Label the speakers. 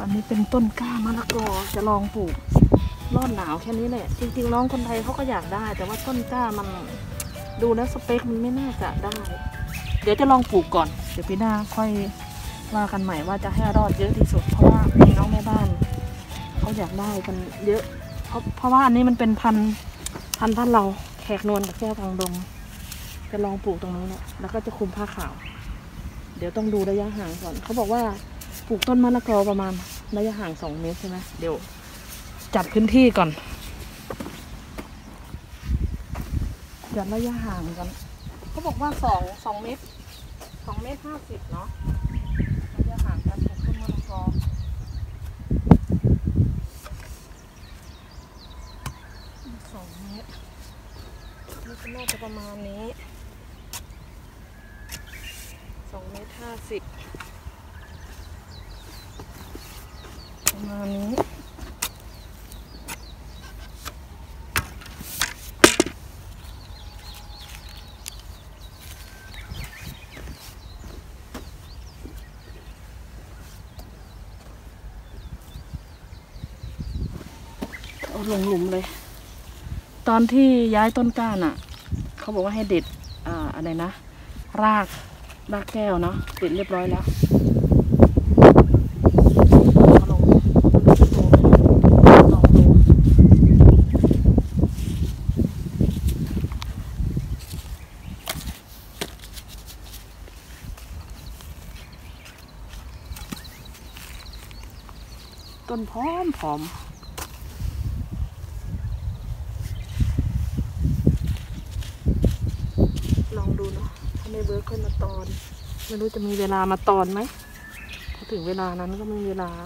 Speaker 1: อันนี้เป็นต้นกล้ามะละกอจะลองปลูกรอดหนาวแค่นี้แหละจริงๆน้องคนไทยเขาก็อยากได้แต่ว่าต้นกล้ามันดูแล้วสเปคมันไม่น่าจะได้เดี๋ยวจะลองปลูกก่อนเดี๋ยวปีหน้าค่อยว่ากันใหม่ว่าจะให้รอดเยอะที่สุดเพราะว่ามีน้องแม่บ้านเขาอยากได้กันเยอะเพราะว่าอันนี้มันเป็นพันธุ์เราแขกนวลกับแก้วทางดงจะลองปลูกตรงนี้แหละแล้วก็จะคุมผ้าขาวเดี๋ยวต้องดูระยะห่างก่อนเขาบอกว่าปลูกต้นมะละกอประมาณระยะห่าง2 เมตรใช่ไหมเดี๋ยวจัดพื้นที่ก่อนจัดระยะห่างกันเขาบอกว่า2 เมตร2.50 เมตรเนาะระยะห่างกันปลูกต้นมะละกอ2 เมตรนี่ก็น่าจะประมาณนี้2.50 เมตรประมาณนี้ลงหลุมเลยตอนที่ย้ายต้นก้านอ่ะเขาบอกว่าให้เด็ดอะไรนะรากแก้วเนาะเด็ดเรียบร้อยแล้วลองดูต้นผอมลองดูเนาะถ้าไม่เบิร์กค่อยมาตอนไม่รู้จะมีเวลามาตอนไหมพอถึงเวลานั้นก็ไม่มีเวลา